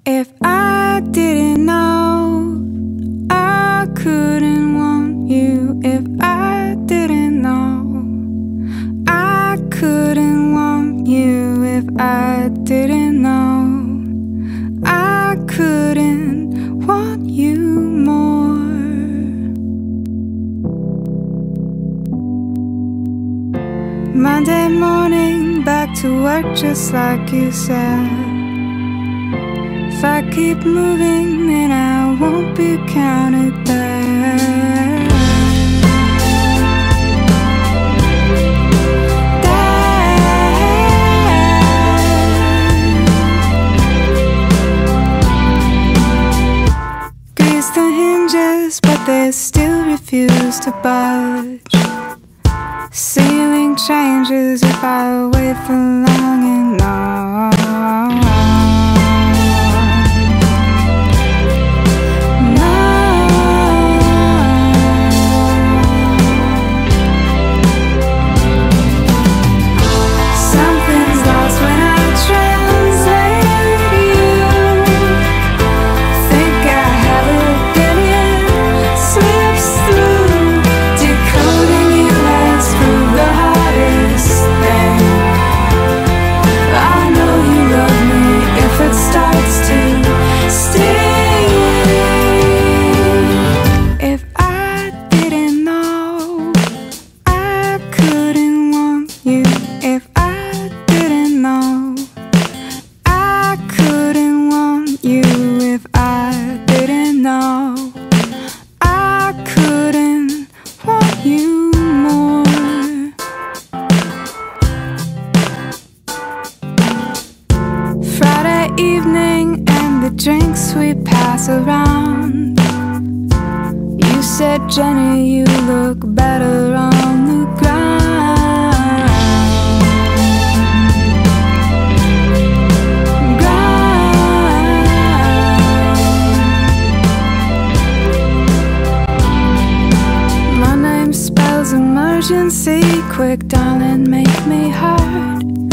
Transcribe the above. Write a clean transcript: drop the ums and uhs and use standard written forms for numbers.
If I didn't know, I couldn't want you. If I didn't know, I couldn't want you. If I didn't know, I couldn't want you more. Monday morning, back to work just like you said. If I keep moving, then I won't be counted there. Grease the hinges, but they still refuse to budge. Ceiling changes if I wait for long enough. Evening and the drinks we pass around. You said, Jenny, you look better on the ground. My name spells emergency. Quick, darling, make me hurt.